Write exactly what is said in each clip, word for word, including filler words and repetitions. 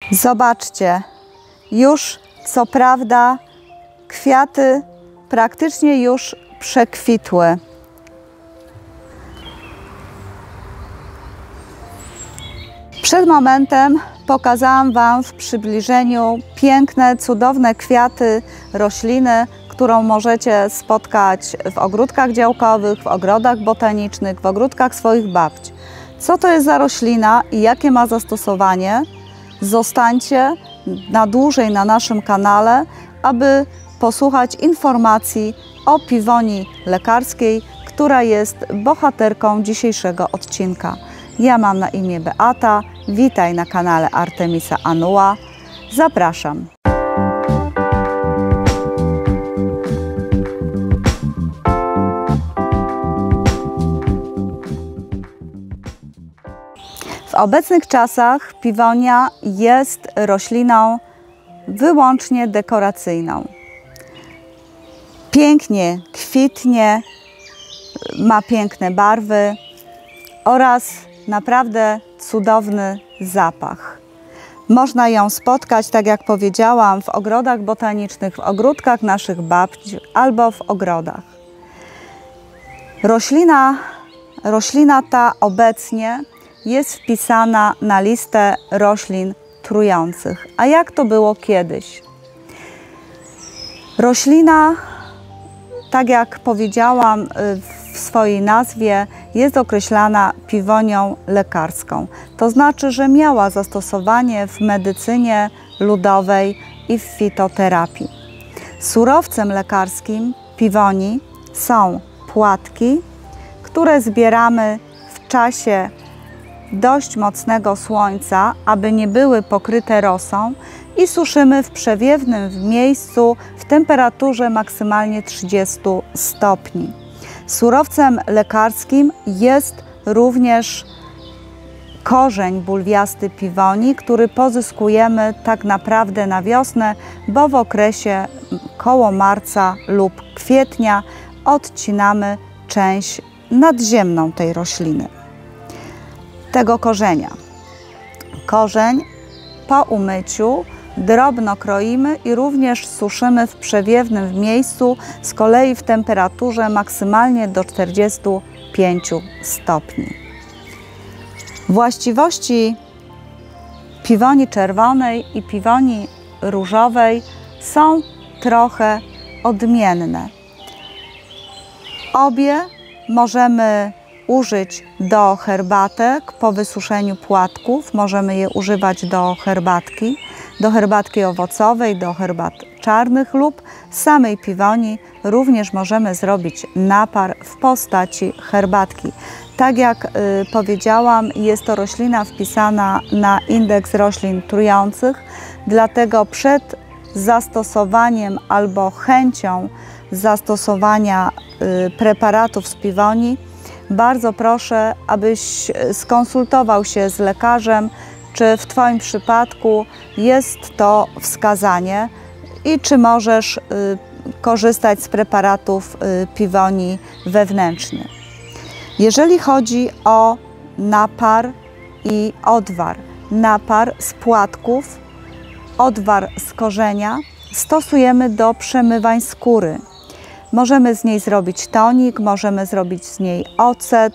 Zobaczcie, już co prawda kwiaty praktycznie już przekwitły. Przed momentem pokazałam Wam w przybliżeniu piękne, cudowne kwiaty, rośliny, którą możecie spotkać w ogródkach działkowych, w ogrodach botanicznych, w ogródkach swoich babci. Co to jest za roślina i jakie ma zastosowanie? Zostańcie na dłużej na naszym kanale, aby posłuchać informacji o piwonii lekarskiej, która jest bohaterką dzisiejszego odcinka. Ja mam na imię Beata, witaj na kanale Artemisa Annua. Zapraszam. W obecnych czasach piwonia jest rośliną wyłącznie dekoracyjną. Pięknie kwitnie, ma piękne barwy oraz naprawdę cudowny zapach. Można ją spotkać, tak jak powiedziałam, w ogrodach botanicznych, w ogródkach naszych babci albo w ogrodach. Roślina, roślina ta obecnie jest wpisana na listę roślin trujących. A jak to było kiedyś? Roślina, tak jak powiedziałam w swojej nazwie, jest określana piwonią lekarską. To znaczy, że miała zastosowanie w medycynie ludowej i w fitoterapii. Surowcem lekarskim piwonii są płatki, które zbieramy w czasie dość mocnego słońca, aby nie były pokryte rosą, i suszymy w przewiewnym miejscu w temperaturze maksymalnie trzydziestu stopni. Surowcem lekarskim jest również korzeń bulwiasty piwonii, który pozyskujemy tak naprawdę na wiosnę, bo w okresie koło marca lub kwietnia odcinamy część nadziemną tej rośliny, tego korzenia. Korzeń po umyciu drobno kroimy i również suszymy w przewiewnym miejscu, z kolei w temperaturze maksymalnie do czterdziestu pięciu stopni. Właściwości piwonii czerwonej i piwonii różowej są trochę odmienne. Obie możemy użyć do herbatek po wysuszeniu płatków, możemy je używać do herbatki, do herbatki owocowej, do herbat czarnych lub samej piwonii również możemy zrobić napar w postaci herbatki. Tak jak y, powiedziałam, jest to roślina wpisana na indeks roślin trujących, dlatego przed zastosowaniem albo chęcią zastosowania y, preparatów z piwonii bardzo proszę, abyś skonsultował się z lekarzem, czy w Twoim przypadku jest to wskazanie i czy możesz y, korzystać z preparatów y, piwonii wewnętrznych. Jeżeli chodzi o napar i odwar, napar z płatków, odwar z korzenia stosujemy do przemywań skóry. Możemy z niej zrobić tonik, możemy zrobić z niej ocet,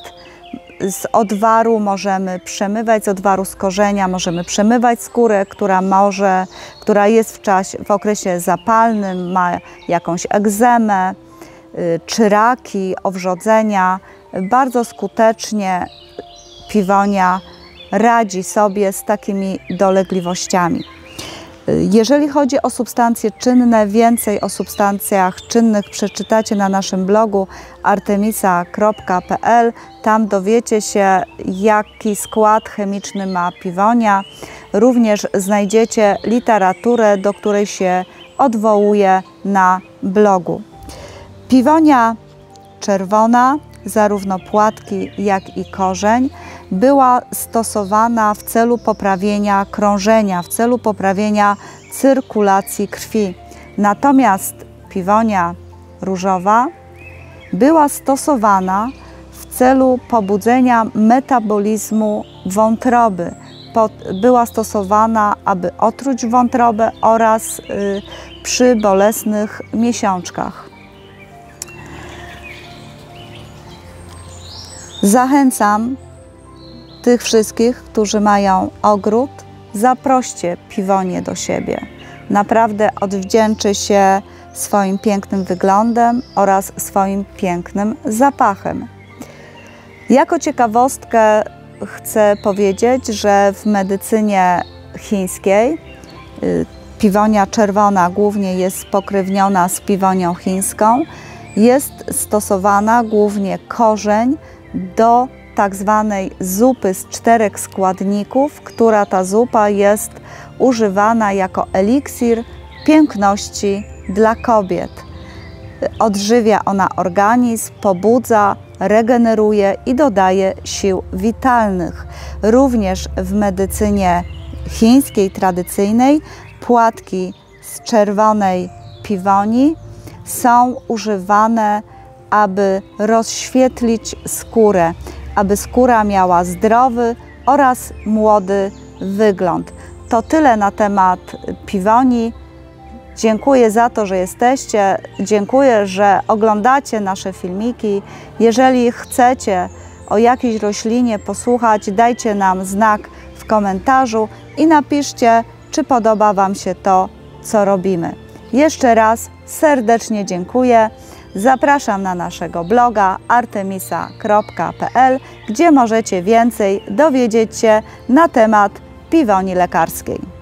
z odwaru możemy przemywać, z odwaru z korzenia możemy przemywać skórę, która może, która jest w czasie, w okresie zapalnym, ma jakąś egzemę, czy raki, owrzodzenia. Bardzo skutecznie piwonia radzi sobie z takimi dolegliwościami. Jeżeli chodzi o substancje czynne, więcej o substancjach czynnych przeczytacie na naszym blogu artemisa kropka p l. Tam dowiecie się, jaki skład chemiczny ma piwonia. Również znajdziecie literaturę, do której się odwołuję na blogu. Piwonia czerwona, zarówno płatki, jak i korzeń, była stosowana w celu poprawienia krążenia, w celu poprawienia cyrkulacji krwi. Natomiast piwonia różowa była stosowana w celu pobudzenia metabolizmu wątroby, była stosowana, aby otruć wątrobę oraz przy bolesnych miesiączkach. Zachęcam tych wszystkich, którzy mają ogród, zaproście piwonię do siebie. Naprawdę odwdzięczy się swoim pięknym wyglądem oraz swoim pięknym zapachem. Jako ciekawostkę chcę powiedzieć, że w medycynie chińskiej piwonia czerwona głównie jest spokrewniona z piwonią chińską. Jest stosowana głównie korzeń do tak zwanej zupy z czterech składników, która ta zupa jest używana jako eliksir piękności dla kobiet. Odżywia ona organizm, pobudza, regeneruje i dodaje sił witalnych. Również w medycynie chińskiej tradycyjnej płatki z czerwonej piwoni są używane, aby rozświetlić skórę, aby skóra miała zdrowy oraz młody wygląd. To tyle na temat piwoni. Dziękuję za to, że jesteście. Dziękuję, że oglądacie nasze filmiki. Jeżeli chcecie o jakiejś roślinie posłuchać, dajcie nam znak w komentarzu i napiszcie, czy podoba Wam się to, co robimy. Jeszcze raz serdecznie dziękuję. Zapraszam na naszego bloga artemisa kropka p l, gdzie możecie więcej dowiedzieć się na temat piwoni lekarskiej.